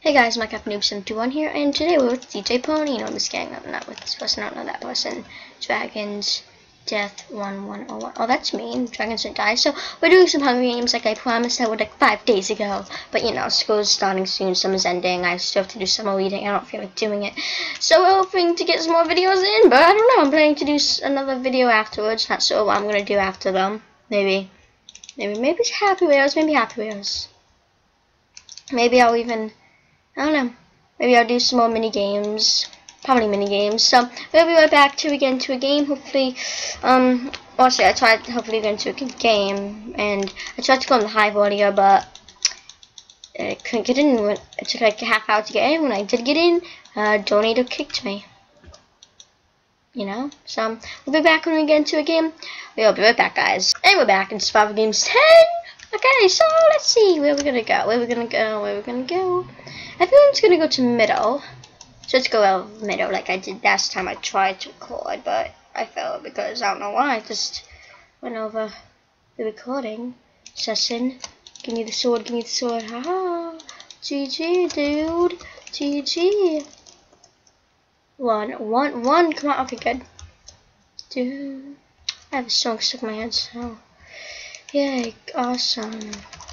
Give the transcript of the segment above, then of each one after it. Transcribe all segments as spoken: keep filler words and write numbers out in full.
Hey guys, Minecraft Noob seven two one here, and today we're with D J Pony. No, I'm just kidding. I'm not with this person. I don't know that person. Dragons Death one one oh one. Oh, that's mean. Dragons don't die. So we're doing some Hunger Games, like I promised I would, like five days ago. But you know, school's starting soon. Summer's ending. I still have to do summer reading. I don't feel like doing it. So we're hoping to get some more videos in. But I don't know. I'm planning to do another video afterwards. Not sure what I'm gonna do after them. Maybe, maybe, maybe it's Happy Wheels. Maybe Happy Wheels. Maybe I'll even. I don't know. Maybe I'll do some more mini games. Probably mini games. So we'll be right back to get into a game. Hopefully, um, also I tried to hopefully get into a good game, and I tried to go on the hive earlier, but I couldn't get in. It took like a half hour to get in. When I did get in, uh, Donator kicked me. You know. So we'll be back when we get into a game. We'll be right back, guys. And we're back in Survival Games ten. Okay, so let's see where we're gonna go. Where we're gonna go. Where we're gonna go. Everyone's gonna go to middle. So let's go out middle like I did last time I tried to record, but I failed because I don't know why. I just went over the recording session. Give me the sword, give me the sword. Haha. G G, dude. G G. One, one, one. Come on. Okay, good. Dude. I have a song stuck in my head, so. Yay, awesome.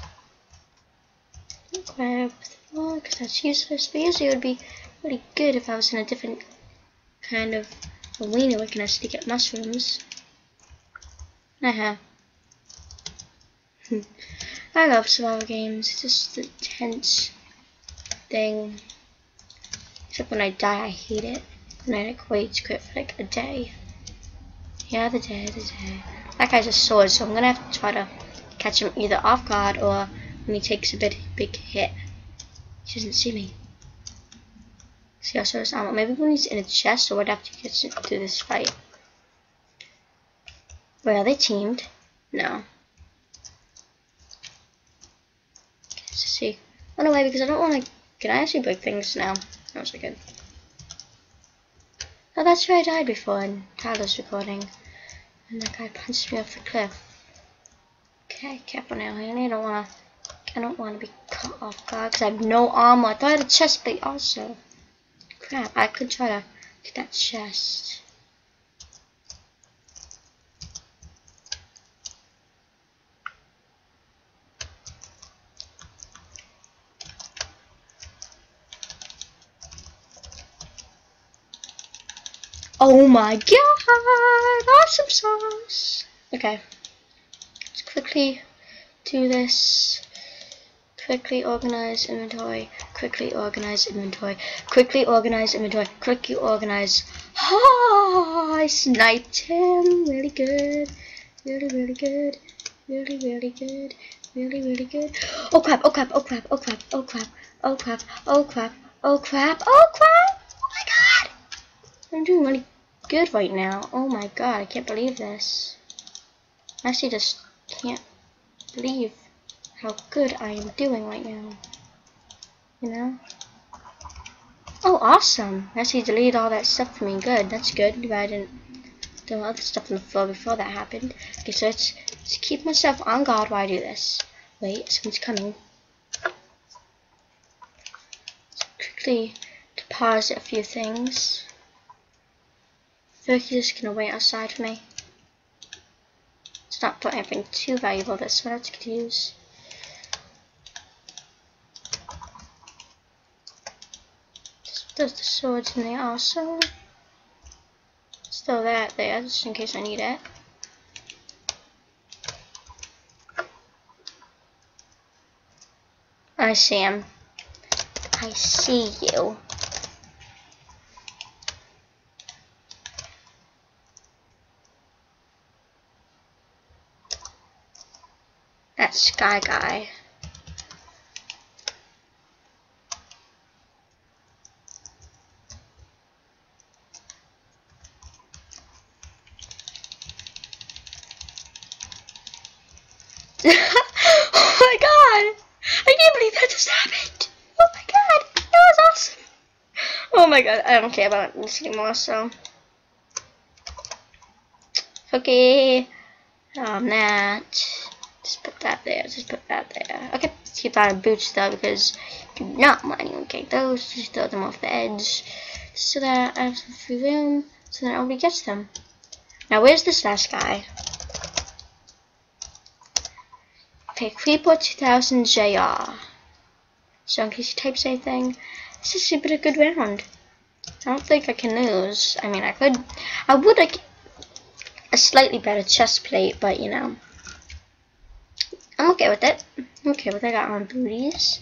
Grab the wall, because that's useless. But usually it would be really good if I was in a different kind of arena looking at to get mushrooms. Haha. I love survival games. It's just a tense thing. Except when I die, I hate it. And I like wait to quit for like a day. Yeah, the day, the day. That guy's a sword, so I'm gonna have to try to catch him either off guard or when he takes a big, big hit. He doesn't see me. See also his armor. Maybe when he's in a chest, or I'd have to get through this fight. Wait, are they teamed? No. Okay, let's see. Run away because I don't want to. Can I actually break things now? No, it's good. Oh, that's where I died before in Tyler's recording. And that guy punched me off the cliff. Okay, careful now, honey. I don't wanna I don't wanna be caught off guard because I have no armor. I thought I had a chest plate also. Crap, I could try to get that chest. Oh my god! Awesome sauce! Okay. Let's quickly do this. Quickly organize inventory. Quickly organize inventory. Quickly organize inventory. Quickly organize. Oh, I sniped him. Really good. Really, really good. Really, really good. Really, really good. Oh crap, oh crap, oh crap, oh crap, oh crap, oh crap, oh crap, oh crap, oh crap! Oh my god! I'm doing really good right now. Oh my god, I can't believe this. I actually just can't believe how good I am doing right now. You know? Oh, awesome! I actually deleted all that stuff for me. Good, that's good. But I didn't do other stuff on the floor before that happened. Okay, so let's, let's keep myself on guard while I do this. Wait, someone's coming. Let's quickly deposit a few things. I feel like he's just gonna wait outside for me. It's not for anything too valuable that's what I have to use. There's the swords in there also. Let's throw that there just in case I need it. I see him. I see you. That sky guy. Oh my god! I can't believe that just happened! Oh my god! That was awesome! Oh my god, I don't care about this anymore, so. Okay. Um, that. Just put that there. Just put that there. Okay. Let's keep that in boots though because do not want to get those. Just throw them off the edge so that I have some free room so that nobody gets them. Now, where's this last guy? Okay, Creeper two thousand J R. So in case he types anything, this has been a good round. I don't think I can lose. I mean, I could, I would like a slightly better chest plate, but you know, I'm okay with it. I'm okay with it. I got my booties.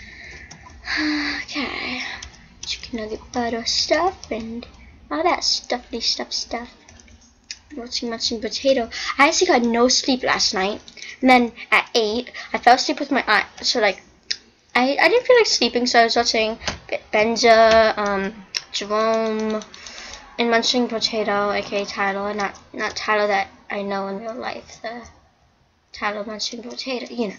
Okay, chicken nugget butter stuff and all that stuffy stuff stuff. Watching matching potato. I actually got no sleep last night, and then at eight I fell asleep with my eye. So like, I I didn't feel like sleeping, so I was watching Benja, um, Jerome, and Munching Potato, aka Tyler, not not Tyler that I know in real life, the Tyler Munching Potato, you know.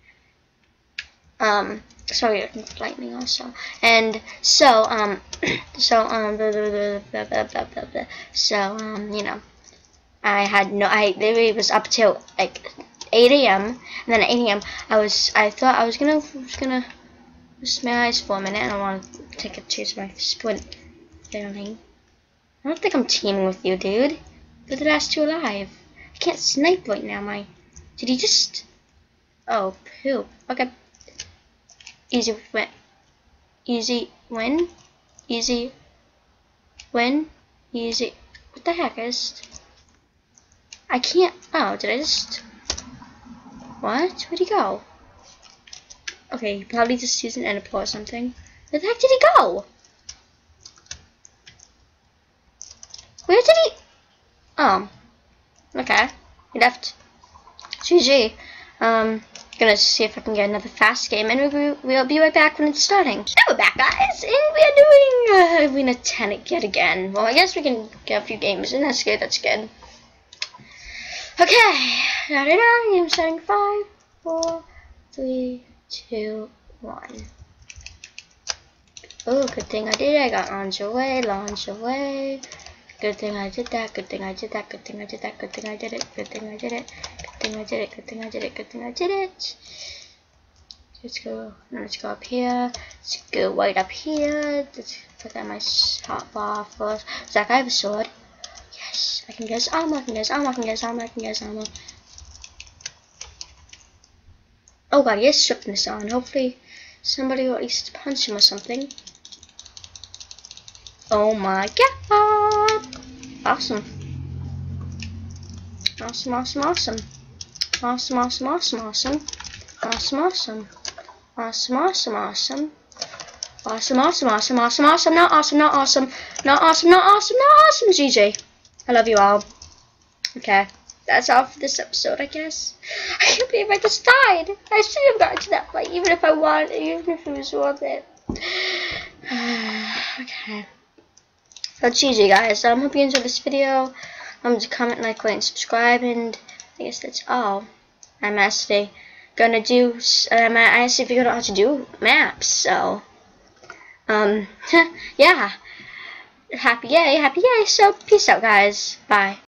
Um, sorry, lightning also, and so um, so um, blah, blah, blah, blah, blah, blah, blah, blah. So um, you know, I had no, I literally was up till like eight A M and then at eight A M I was, I thought I was gonna, was gonna close my eyes for a minute, and I want to take a chance my sprint failing. I don't think I'm teaming with you, dude. You're the last two alive. I can't snipe right now. My, did he just? Oh, poop. Okay. Easy win. Easy win. Easy win. Easy. What the heck is? I can't. Oh, did I just? What? Where'd he go? Okay, he probably just used an ender pearl or something. Where the heck did he go? Where did he? Oh. Okay. He left. G G. Um, gonna see if I can get another fast game, and we'll, we'll be right back when it's starting. And we're back, guys, and we are doing uh, Arena ten yet again. Well, I guess we can get a few games, and that's good. That's good. Okay. Da da da. Game starting. Five, four, three, two, one. Oh, good thing I did it. I got lingerie, lingerie. Good thing I did that. Good thing I did that. Good thing I did that. Good thing I did it. Good thing I did it. Good thing I did it. Good thing I did it. Good thing I did it. Let's go. Let's go up here. Let's go right up here. Let's put that my hot bar first. Zach, I have a sword. Yes, I can get his armor. I can get his armor. I can get his armor. I can get his armor. Oh god, he has swiftness on. Hopefully, somebody will at least punch him or something. Oh my god! Awesome. Awesome, awesome, awesome. Awesome, awesome, awesome, awesome. Awesome, awesome. Awesome, awesome, awesome. Awesome, awesome, awesome, awesome, awesome, not awesome, not awesome, not awesome, not awesome, not awesome, G G. I love you all. Okay, that's all for this episode, I guess. I can't believe I just died. I should have gotten to that fight, even if I wanted, even if it was worth it. Okay. So G G, guys. I um, hope you enjoyed this video. Um, to comment, like, rate, and subscribe, and I guess that's all. I'm actually gonna do. Um, I actually figured out how to do maps. So, um, yeah. Happy yay, happy yay. So, peace out, guys. Bye.